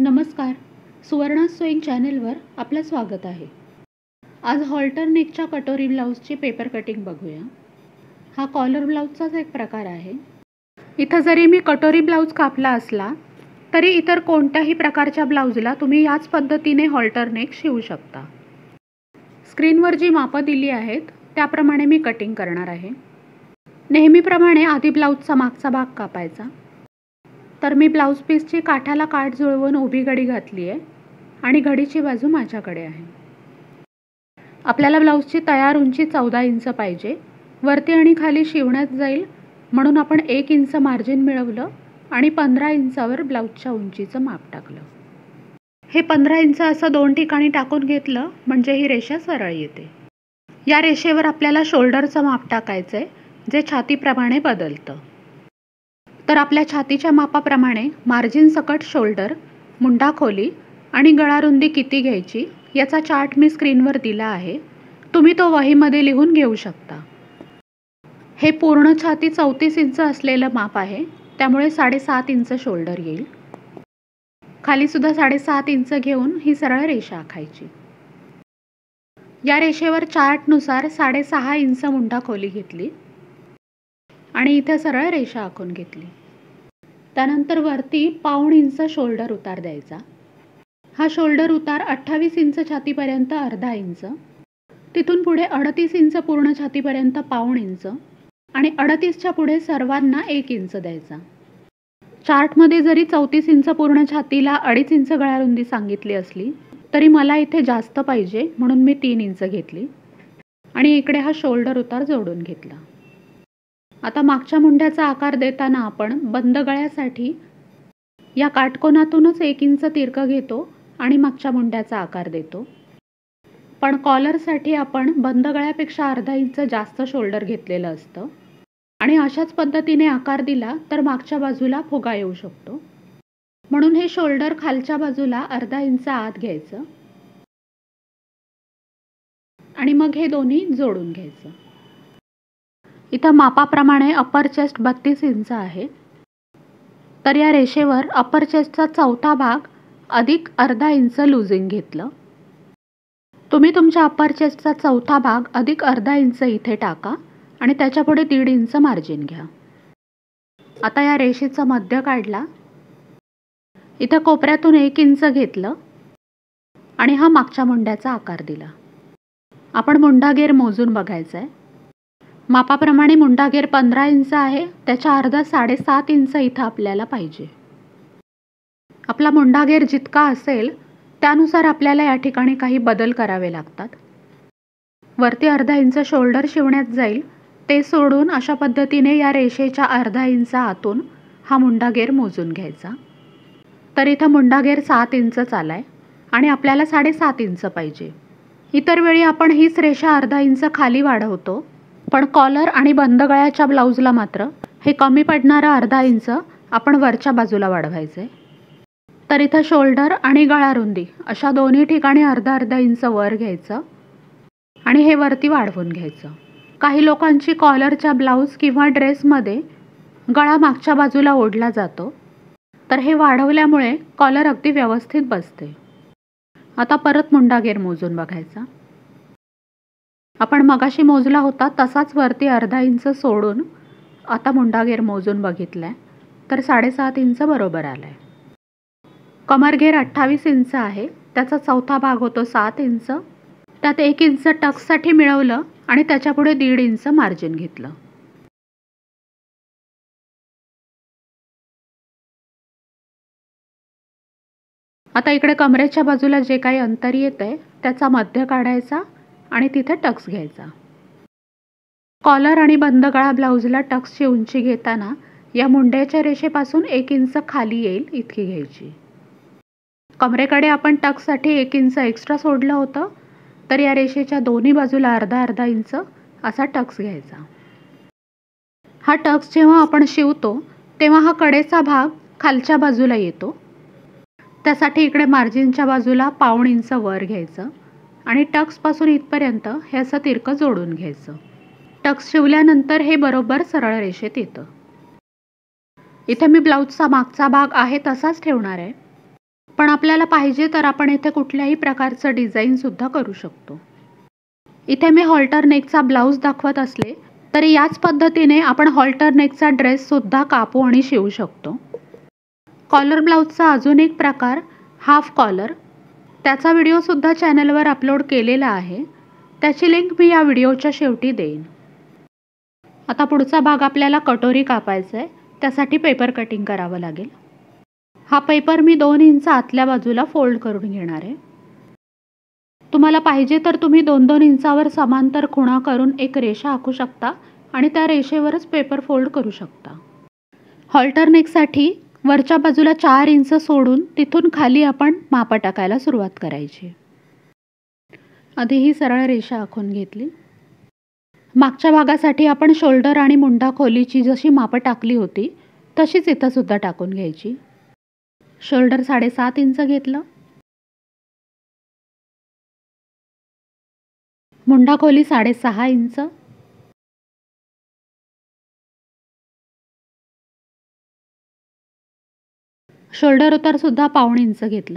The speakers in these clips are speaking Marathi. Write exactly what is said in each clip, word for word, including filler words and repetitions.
नमस्कार. सुवर्णा स्वेइंग चॅनेलवर आपलं स्वागत आहे. आज हॉल्टर नेकच्या कटोरी ब्लाऊजची पेपर कटिंग बघूया. हा कॉलर ब्लाऊजचाच एक प्रकार आहे. इथं जरी मी कटोरी ब्लाऊज कापला असला तरी इतर कोणत्याही प्रकारच्या ब्लाऊजला तुम्ही याच पद्धतीने हॉल्टर नेक शिवू शकता. स्क्रीनवर जी मापं दिली आहेत त्याप्रमाणे मी कटिंग करणार आहे. नेहमीप्रमाणे आधी ब्लाऊजचा मागचा भाग कापायचा. तर मी ब्लाऊज पीसची काठाला काठ जुळवून उभी घडी घातली आहे आणि घडीची बाजू माझ्याकडे आहे. आपल्याला ब्लाऊजची तयार उंची चौदा इंच पाहिजे. वरती आणि खाली शिवण्यात जाईल म्हणून आपण एक इंच मार्जिन मिळवलं आणि पंधरा इंचावर ब्लाऊजच्या उंचीचं माप टाकलं. हे पंधरा इंच असं दोन ठिकाणी टाकून घेतलं म्हणजे ही रेषा सरळ येते. या रेषेवर आपल्याला शोल्डरचं माप टाकायचं आहे जे छातीप्रमाणे बदलतं. तर आपल्या छातीच्या मापाप्रमाणे मार्जिन सकट शोल्डर, मुंडा खोली आणि गळारुंदी किती घ्यायची याचा चार्ट मी स्क्रीनवर दिला आहे. तुम्ही तो वहीमध्ये लिहून घेऊ शकता. हे पूर्ण छाती चौतीस इंच असलेलं माप आहे त्यामुळे साडेसात इंच शोल्डर येईल. खालीसुद्धा साडेसात इंच घेऊन ही सरळ रेषा आखायची. या रेषेवर चार्टनुसार साडेसहा इंच मुंडा खोली घेतली आणि इथे सरळ रेषा आखून घेतली. त्यानंतर वरती पाऊण इंच शोल्डर उतार द्यायचा. हा शोल्डर उतार अठ्ठावीस इंच छातीपर्यंत अर्धा इंच, तिथून पुढे अडतीस इंच पूर्ण छातीपर्यंत पाऊण इंच आणि अडतीसच्या पुढे सर्वांना एक इंच द्यायचा. चार्टमध्ये जरी चौतीस इंच पूर्ण छातीला अडीच इंच गळारुंदी सांगितली असली तरी मला इथे जास्त पाहिजे म्हणून मी तीन इंच घेतली आणि इकडे हा शोल्डर उतार जोडून घेतला. आता मागच्या मुंड्याचा आकार देताना आपण बंद गळ्यासाठी या काटकोनातूनच एक इंच तिरकं घेतो आणि मागच्या मुंड्याचा आकार देतो. पण कॉलरसाठी आपण बंद गळ्यापेक्षा अर्धा इंच जास्त शोल्डर घेतलेलं असतं आणि अशाच पद्धतीने आकार दिला तर मागच्या बाजूला फुगा येऊ शकतो. म्हणून हे शोल्डर खालच्या बाजूला अर्धा इंच आत घ्यायचं आणि मग हे दोन्ही जोडून घ्यायचं. इथं मापाप्रमाणे अपर चेस्ट बत्तीस इंच आहे. तर या रेषेवर अपर चेस्टचा चौथा भाग अधिक अर्धा इंच लूजिंग घेतलं. तुम्ही तुमच्या अपर चेस्टचा चौथा भाग अधिक अर्धा इंच इथे टाका आणि त्याच्यापुढे दीड इंच मार्जिन घ्या. आता या रेषेचा मध्य काढला. इथं कोपऱ्यातून एक इंच घेतलं आणि हा मागच्या मुंड्याचा आकार दिला. आपण मुंडागेर मोजून बघायचं आहे. मापाप्रमाणे मुंडागेर पंधरा इंच आहे, त्याच्या अर्धा साडेसात इंच इथं आपल्याला पाहिजे. आपला मुंडागेर जितका असेल त्यानुसार आपल्याला या ठिकाणी काही बदल करावे लागतात. वरती अर्धा इंच शोल्डर शिवण्यात जाईल ते सोडून अशा पद्धतीने या रेषेच्या अर्धा इंच आतून हा मुंडागेर मोजून घ्यायचा. तर इथं मुंडागेर सात इंच आलाय आणि आपल्याला साडेसात इंच पाहिजे. इतर वेळी आपण हीच रेषा अर्धा इंच खाली वाढवतो, पण कॉलर आणि बंद गळ्याच्या ब्लाऊजला मात्र हे कमी पडणारं अर्धा इंच आपण वरच्या बाजूला वाढवायचे. तर इथं शोल्डर आणि गळारुंदी अशा दोन्ही ठिकाणी अर्धा अर्धा इंच वर घ्यायचं आणि हे वरती वाढवून घ्यायचं. काही लोकांची कॉलरच्या ब्लाऊज किंवा ड्रेसमध्ये गळा मागच्या बाजूला ओढला जातो, तर हे वाढवल्यामुळे कॉलर अगदी व्यवस्थित बसते. आता परत मुंडागेर मोजून बघायचा. आपण मगाशी मोजला होता तसाच वरती अर्धा इंच सोडून आता मुंडागेर मोजून बघितलाय तर साडेसात इंच बरोबर आलाय. कमरघेर अठ्ठावीस इंच आहे, त्याचा चौथा भाग होतो सात इंच. त्यात एक इंच टक्ससाठी मिळवलं आणि त्याच्यापुढे दीड इंच मार्जिन घेतलं. आता इकडे कमरेच्या बाजूला जे काही अंतर येतंय त्याचा मध्य काढायचा आणि तिथे टक्स घ्यायचा. कॉलर आणि बंद गळा ब्लाऊजला टक्सची उंची घेताना या मुंड्याच्या रेषेपासून एक इंच खाली येईल इतकी घ्यायची. कमरेकडे आपण टक्ससाठी एक इंच एक्स्ट्रा सोडलं होतं, तर या रेषेच्या दोन्ही बाजूला अर्धा अर्धा इंच असा टक्स घ्यायचा. हा टक्स जेव्हा आपण शिवतो तेव्हा हा कडेचा भाग खालच्या बाजूला येतो. त्यासाठी इकडे मार्जिनच्या बाजूला पाऊण इंच वर घ्यायचं आणि टक्सपासून इथपर्यंत हे असं तिरकं जोडून घ्यायचं. टक्स शिवल्यानंतर हे बरोबर सरळ रेषेत येतं. इथे मी ब्लाऊजचा मागचा भाग आहे तसाच ठेवणार आहे. पण आपल्याला पाहिजे तर आपण इथे कुठल्याही प्रकारचं डिझाईन सुद्धा करू शकतो. इथे मी हॉल्टर नेकचा ब्लाऊज दाखवत असले तरी याच पद्धतीने आपण हॉल्टर नेकचा ड्रेस सुद्धा कापू आणि शिवू शकतो. कॉलर ब्लाऊजचा अजून एक प्रकार हाफ कॉलर, त्याचा व्हिडिओ सुद्धा चॅनलवर अपलोड केलेला आहे. त्याची लिंक मी या व्हिडिओच्या शेवटी देईन. आता पुढचा भाग आपल्याला कटोरी कापायचा आहे. त्यासाठी पेपर कटिंग करावं लागेल. हा पेपर मी दोन इंच आतल्या बाजूला फोल्ड करून घेणार आहे. तुम्हाला पाहिजे तर तुम्ही दोन दोन इंचावर समांतर खुणा करून एक रेषा आखू शकता आणि त्या रेषेवरच पेपर फोल्ड करू शकता. हॉल्टर नेकसाठी वरच्या बाजूला चार इंच सोडून तिथून खाली आपण मापं टाकायला सुरुवात करायची. आधी ही सरळ रेषा आखून घेतली. मागच्या भागासाठी आपण शोल्डर आणि मुंडा खोलीची जशी मापं टाकली होती तशीच इथं सुद्धा टाकून घ्यायची. शोल्डर साडेसात इंच घेतलं. मुंडा खोली साडेसहा इंच. शोल्डर उतार सुद्धा पाऊण इंच घेतला.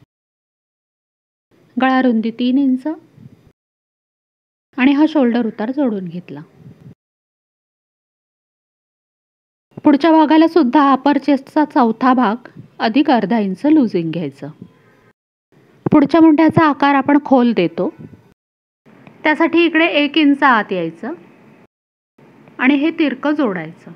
गळा रुंदी तीन इंच आणि हा शोल्डर उतार जोडून घेतला. पुढच्या भागाला सुद्धा अपर चेस्टचा चौथा भाग अधिक अर्धा इंच लूजिंग घ्यायचं. पुढच्या मुंड्याचा आकार आपण खोल देतो. त्यासाठी इकडे एक इंच आत यायचं आणि हे तिरकं जोडायचं.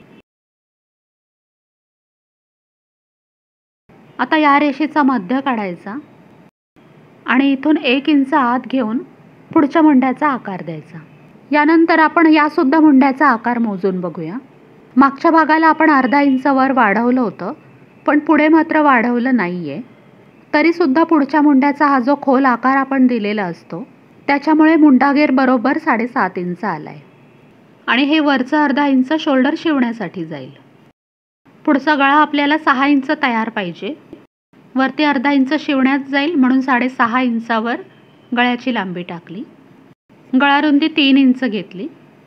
आता या रेषेचा मध्य काढायचा आणि इथून एक इंच आत घेऊन पुढच्या मुंड्याचा आकार द्यायचा. यानंतर आपण या सुद्धा मुंड्याचा आकार मोजून बघूया. मागच्या भागाला आपण अर्धा इंच वर वाढवलं होतं पण पुढे मात्र वाढवलं नाहीये. तरी सुद्धा पुढच्या मुंड्याचा हा जो खोल आकार आपण दिलेला असतो त्याच्यामुळे मुंडागेर बरोबर साडेसात इंच आलाय आणि हे वरचं अर्धा इंच शोल्डर शिवण्यासाठी जाईल. पुढचा गळा आपल्याला सहा इंच तयार पाहिजे. वरती अर्धा इंच शिवण्यात जाईल म्हणून साडेसहा इंचावर गळ्याची लांबी टाकली. गळा रुंदी तीन इंच घेतली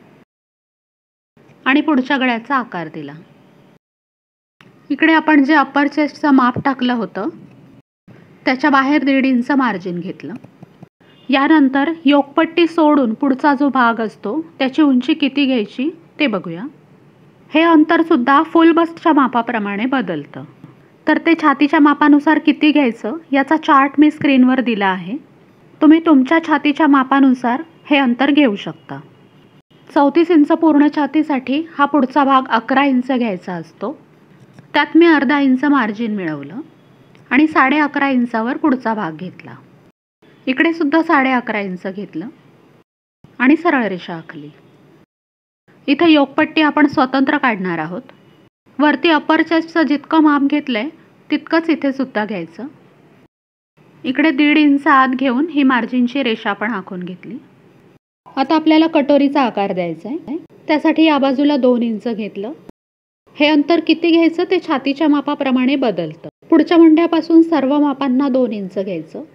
आणि पुढच्या गळ्याचा आकार दिला. इकडे आपण जे अप्पर चेस्टचं माप टाकलं होतं त्याच्या बाहेर दीड इंच मार्जिन घेतलं. यानंतर योकपट्टी सोडून पुढचा जो भाग असतो त्याची उंची किती घ्यायची ते बघूया. हे अंतर सुद्धा फुल बस्टच्या मापाप्रमाणे बदलतं. तर ते छातीच्या मापानुसार किती घ्यायचं याचा चार्ट मी स्क्रीनवर दिला आहे. तुम्ही तुमच्या छातीच्या मापानुसार हे अंतर घेऊ शकता. चौतीस इंच पूर्ण छातीसाठी हा पुढचा भाग अकरा इंच घ्यायचा असतो. त्यात मी अर्धा इंच मार्जिन मिळवलं आणि साडे अकरा इंचावर पुढचा भाग घेतला. इकडे सुद्धा साडे अकरा इंच घेतलं आणि सरळ रेषा आखली. इथे योकपट्टी आपण स्वतंत्र काढणार आहोत. वरती अप्पर चेस्टचं जितकं माप घेतलंय तितकंच इथे सुद्धा घ्यायचं. इकडे दीड इंच आत घेऊन ही मार्जिनची रेषा आपण आखून घेतली. आता आपल्याला कटोरीचा आकार द्यायचा आहे. त्यासाठी या बाजूला दोन इंच घेतलं. हे अंतर किती घ्यायचं ते छातीच्या मापाप्रमाणे बदलतं. पुढच्या मुंड्यापासून सर्व मापांना दोन इंच घ्यायचं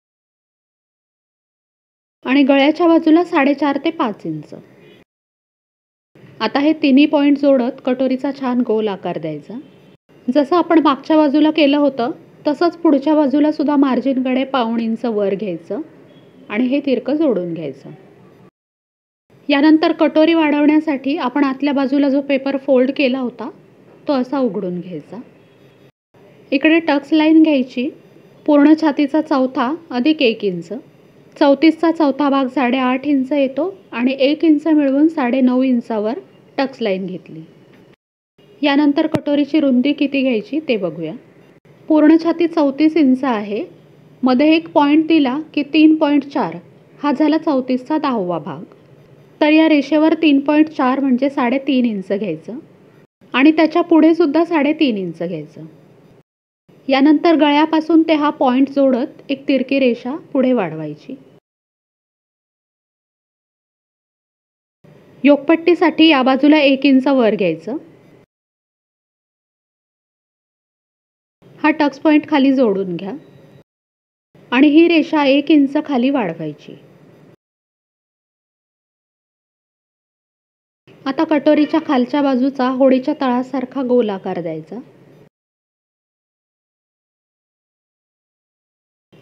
आणि गळ्याच्या बाजूला साडेचार ते पाच इंच. आता हे तिन्ही पॉईंट जोडत कटोरीचा छान गोल आकार द्यायचा. जसं आपण मागच्या बाजूला केलं होतं तसंच पुढच्या बाजूला सुद्धा मार्जिनकडे पाऊण इंच वर घ्यायचं आणि हे तिरकं जोडून घ्यायचं. यानंतर कटोरी वाढवण्यासाठी आपण आतल्या बाजूला जो पेपर फोल्ड केला होता तो असा उघडून घ्यायचा. इकडे टक्स लाईन घ्यायची. पूर्ण छातीचा चौथा अधिक एक इंच. चौतीसचा चौथा भाग साडेआठ इंच येतो आणि एक इंच मिळवून साडे नऊ इंचावर टक्स लाईन घेतली. यानंतर कटोरीची रुंदी किती घ्यायची ते बघूया. पूर्ण छाती चौतीस इंच आहे. मध्ये एक पॉईंट दिला की तीन पॉईंट चार हा झाला चौतीसचा दहावा भाग. तर या रेषेवर तीन पॉईंट चार म्हणजे साडेतीन इंच घ्यायचं आणि त्याच्या पुढे सुद्धा साडेतीन इंच घ्यायचं. यानंतर गळ्यापासून ते हा पॉईंट जोडत एक तिरकी रेषा पुढे वाढवायची. योकपट्टीसाठी या बाजूला एक इंच वर घ्यायचं. हा टक्स पॉईंट खाली जोडून घ्या आणि ही रेषा एक इंच खाली वाढवायची. आता कटोरीच्या खालच्या बाजूचा होडीच्या तळासारखा गोल आकार द्यायचा.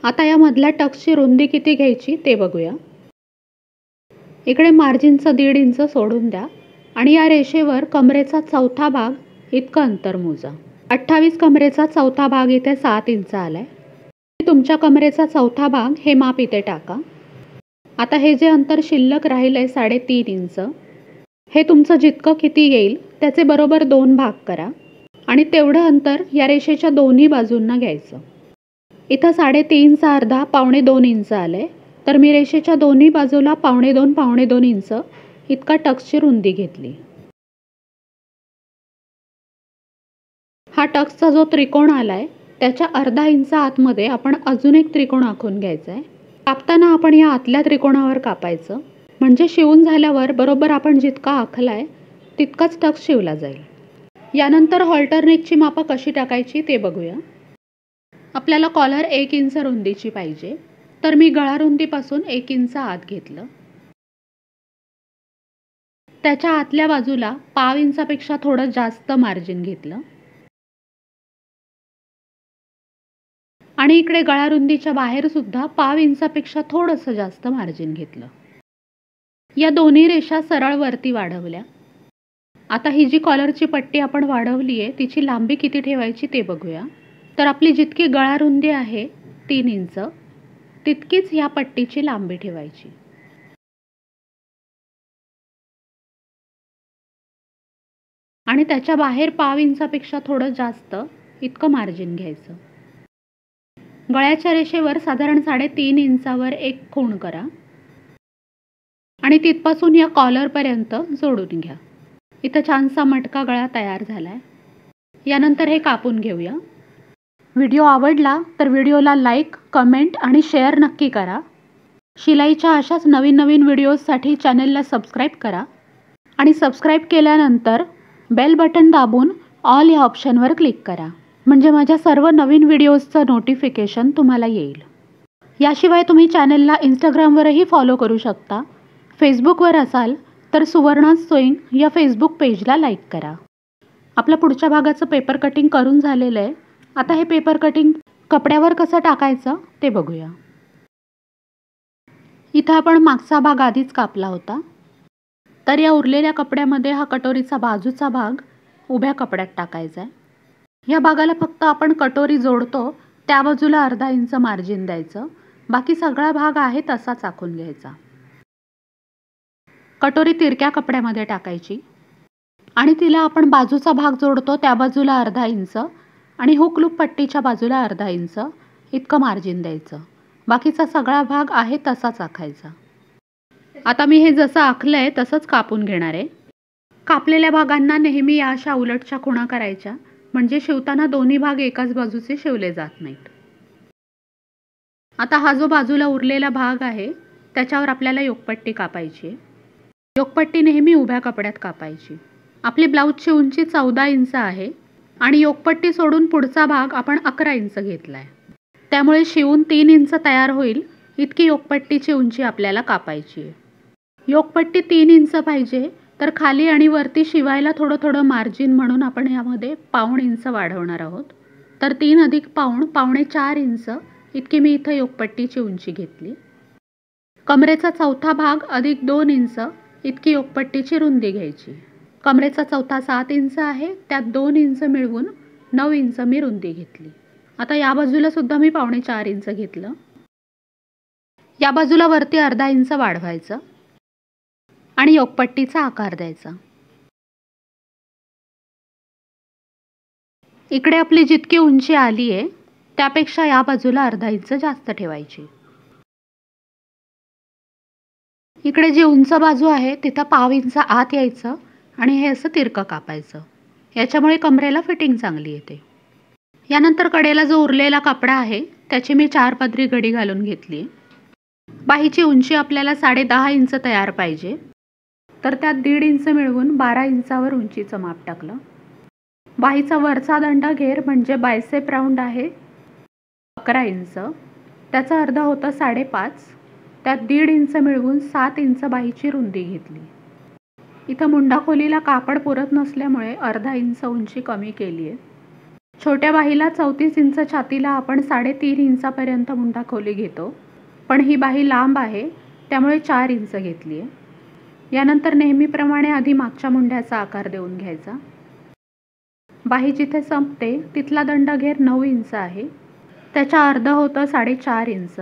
आता या मधल्या टक्सची रुंदी किती घ्यायची ते बघूया. इकडे मार्जिनचं दीड इंच सोडून द्या आणि या रेषेवर कमरेचा चौथा भाग इतकं अंतर मोजा. अठ्ठावीस कमरेचा चौथा भाग इथे सात इंच आलाय. तुमच्या कमरेचा चौथा भाग हे माप इथे टाका. आता हे जे अंतर शिल्लक राहिलंय साडेतीन इंच, हे तुमचं जितकं किती येईल त्याचे बरोबर दोन भाग करा आणि तेवढं अंतर या रेषेच्या दोन्ही बाजूंना घ्यायचं. इथं साडेतीनचा अर्धा पावणे दोन इंच आलंय, तर मी रेषेच्या दोन्ही बाजूला पावणे दोन पावणे दोन इंच इतका टक्सची रुंदी घेतली. हा टक्सचा जो त्रिकोण आलाय त्याच्या अर्धा इंच आतमध्ये आपण अजून एक त्रिकोण आखून घ्यायचा आहे. कापताना आपण या आतल्या त्रिकोणावर कापायचं, म्हणजे शिवून झाल्यावर बरोबर आपण जितका आखलाय तितकाच टक्स शिवला जाईल. यानंतर हॉल्टर नेकची मापं कशी टाकायची ते बघूया. आपल्याला कॉलर एक इंच रुंदीची पाहिजे, तर मी गळा रुंदीपासून एक इंच आत घेतलं. त्याच्या आतल्या बाजूला पाव इंचापेक्षा थोडं जास्त मार्जिन घेतलं आणि इकडे गळा रुंदीच्या बाहेर सुद्धा पाव इंचापेक्षा थोडंसं जास्त मार्जिन घेतलं. या दोन्ही रेषा सरळ वरती वाढवल्या. आता ही जी कॉलरची पट्टी आपण वाढवली आहे तिची लांबी किती ठेवायची ते बघूया. तर आपली जितकी गळा रुंदी आहे तीन इंच, तितकीच ह्या पट्टीची लांबी ठेवायची. आणि त्याच्या बाहेर पाव इंचापेक्षा थोडं जास्त इतकं मार्जिन घ्यायचं. गळ्याच्या रेषेवर साधारण साडेतीन इंचावर एक खूण करा आणि तिथपासून या कॉलरपर्यंत जोडून घ्या. इथं छानसा मटका गळा तयार झालाय. यानंतर हे कापून घेऊया. व्हिडिओ आवडला तर व्हिडिओला लाईक, कमेंट आणि शेअर नक्की करा. शिलाईच्या अशाच नवीन नवीन व्हिडिओजसाठी चॅनलला सबस्क्राईब करा आणि सबस्क्राईब केल्यानंतर बेल बटन दाबून ऑल या ऑप्शनवर क्लिक करा, म्हणजे माझ्या सर्व नवीन व्हिडिओजचं नोटिफिकेशन तुम्हाला येईल. याशिवाय तुम्ही चॅनलला इंस्टाग्रामवरही फॉलो करू शकता. फेसबुकवर असाल तर सुवर्णा सोईंग या फेसबुक पेजला लाईक करा. आपलं पुढच्या भागाचं पेपर कटिंग करून झालेलं आहे. आता हे पेपर कटिंग कपड्यावर कसं टाकायचं ते बघूया. इथं आपण मागचा भाग आधीच कापला होता, तर या उरलेल्या कपड्यामध्ये हा कटोरीचा बाजूचा भाग उभ्या कपड्यात टाकायचा आहे. या भागाला फक्त आपण कटोरी जोडतो त्या बाजूला अर्धा इंच मार्जिन द्यायचं. बाकी सगळा भाग आहे तसाच आखून घ्यायचा. कटोरी तिरक्या कपड्यामध्ये टाकायची आणि तिला आपण बाजूचा भाग जोडतो त्या बाजूला अर्धा इंच आणि हुक लूप पट्टीच्या बाजूला अर्धा इंच इतकं मार्जिन द्यायचं. बाकीचा सगळा भाग आहे तसाच आखायचा. आता मी हे जसं आखलंय तसंच कापून घेणार आहे. कापलेल्या भागांना नेहमी या अशा उलटच्या खुणा करायच्या, म्हणजे शिवताना दोन्ही भाग एकाच बाजूचे शिवले जात नाहीत. आता हा जो बाजूला उरलेला भाग आहे त्याच्यावर आपल्याला योकपट्टी कापायची आहे. योकपट्टी नेहमी उभ्या कपड्यात कापायची. आपली ब्लाऊजची उंची चौदा इंच आहे आणि योकपट्टी सोडून पुढचा भाग आपण अकरा इंच घेतलाय. त्यामुळे शिवून तीन इंच तयार होईल इतकी योकपट्टीची उंची आपल्याला कापायची आहे. योकपट्टी तीन इंच पाहिजे, तर खाली आणि वरती शिवायला थोडं थोडं मार्जिन म्हणून आपण यामध्ये पाऊण इंच वाढवणार आहोत. तर तीन अधिक पाऊण पावणे चार इंच इतकी मी इथं योकपट्टीची उंची घेतली. कमरेचा चौथा भाग अधिक दोन इंच इतकी योकपट्टीची रुंदी घ्यायची. कमरेचा चौथा सात इंच आहे, त्यात दोन इंच मिळवून नऊ इंच मी रुंदी घेतली. आता या बाजूला सुद्धा मी पावणे चार इंच घेतलं. या बाजूला वरती अर्धा इंच वाढवायचं आणि योकपट्टीचा आकार द्यायचा. इकडे आपली जितकी उंची आली आहे त्यापेक्षा या बाजूला अर्धा इंच जास्त ठेवायची. इकडे जी उंच बाजू आहे तिथं पाव इंच आत यायचं आणि हे असं तिरकं कापायचं. याच्यामुळे कमरेला फिटिंग चांगली येते. यानंतर कडेला जो उरलेला कपडा आहे त्याची मी चार पदरी घडी घालून घेतली. बाहीची उंची आपल्याला साडे दहा इंच तयार पाहिजे, तर त्यात दीड इंच मिळवून बारा इंचावर उंचीचं माप टाकलं. बाहीचा वरचा दंडा घेर म्हणजे बायसेप राऊंड आहे अकरा इंच, त्याचा अर्धा होता साडेपाच, त्यात दीड इंच मिळवून सात इंच बाहीची रुंदी घेतली. इथं मुंडा खोलीला कापड पुरत नसल्यामुळे अर्धा इंच उंची कमी केली आहे. छोट्या बाहीला चौतीस इंच छातीला आपण साडेतीन इंचापर्यंत मुंडा खोली घेतो, पण ही बाही लांब आहे त्यामुळे चार इंच घेतली आहे. यानंतर नेहमीप्रमाणे आधी मागच्या मुंड्याचा आकार देऊन घ्यायचा. बाही जिथे संपते तिथला दंडघेर नऊ इंच आहे, त्याच्या अर्ध होतं साडेचार इंच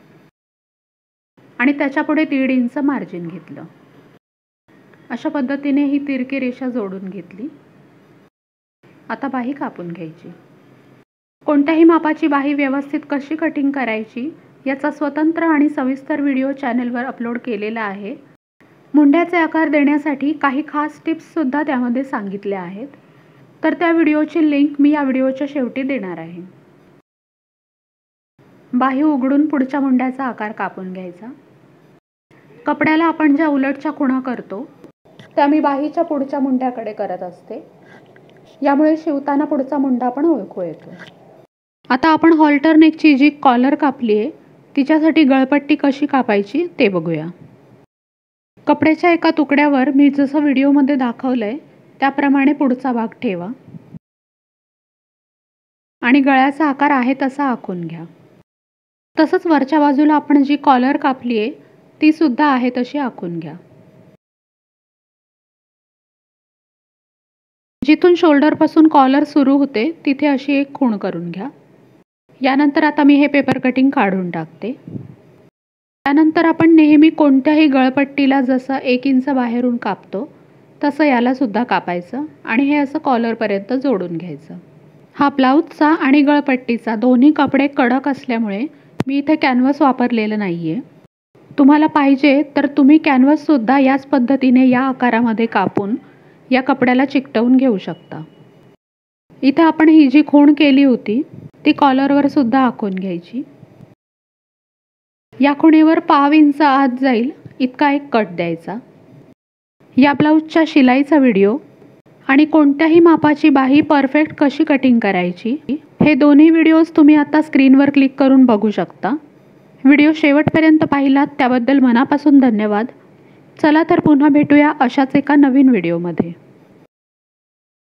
आणि त्याच्यापुढे दीड इंच मार्जिन घेतलं. अशा पद्धतीने ही तिरकी रेषा जोडून घेतली. आता बाही कापून घ्यायची. कोणत्याही मापाची बाही व्यवस्थित कशी कटिंग करायची याचा स्वतंत्र आणि सविस्तर व्हिडिओ चॅनलवर अपलोड केलेला आहे. मुंड्याचे आकार देण्यासाठी काही खास टिप्ससुद्धा त्यामध्ये सांगितल्या आहेत, तर त्या व्हिडिओची लिंक मी या व्हिडिओच्या शेवटी देणार आहे. बाही उघडून पुढच्या मुंड्याचा आकार कापून घ्यायचा. कपड्याला आपण ज्या उलटच्या खुणा करतो त्या मी बाहीच्या पुढच्या मुंड्याकडे करत असते, यामुळे शिवताना पुढचा मुंडा पण ओळखू येतो. आता आपण हॉल्टर नेकची जी कॉलर कापली आहे तिच्यासाठी गळपट्टी कशी कापायची ते बघूया. कपड्याच्या एका तुकड्यावर मी जसं व्हिडिओमध्ये दाखवलंय त्याप्रमाणे पुढचा भाग ठेवा आणि गळ्याचा आकार आहे तसा आखून घ्या. तसंच वरच्या बाजूला आपण जी कॉलर कापली आहे ती सुद्धा आहे तशी आखून घ्या. जिथून शोल्डरपासून कॉलर सुरू होते तिथे अशी एक खूण करून घ्या. यानंतर आता मी हे पेपर कटिंग काढून टाकते. त्यानंतर आपण नेहमी कोणत्याही गळपट्टीला जसं एक इंच बाहेरून कापतो तसं याला सुद्धा कापायचं आणि हे असं कॉलरपर्यंत जोडून घ्यायचं. हा ब्लाऊजचा आणि गळपट्टीचा दोन्ही कपडे कडक असल्यामुळे मी इथे कॅनव्हस वापरलेलं नाही आहे. तुम्हाला पाहिजे तर तुम्ही कॅनव्हससुद्धा याच पद्धतीने या आकारामध्ये कापून या कपड्याला चिकटवून घेऊ शकता. इथे आपण ही जी खूण केली होती ती कॉलरवर सुद्धा आखून घ्यायची. या खुणेवर पाव इंच आत जाईल इतका एक कट द्यायचा. या ब्लाऊजच्या शिलाईचा व्हिडिओ आणि कोणत्याही मापाची बाही परफेक्ट कशी कटिंग करायची हे दोन्ही व्हिडिओज तुम्ही आता स्क्रीनवर क्लिक करून बघू शकता. व्हिडिओ शेवटपर्यंत पाहिलात त्याबद्दल मनापासून धन्यवाद. चला तर पुन्हा भेटूया अशाच एका नवीन व्हिडिओमध्ये.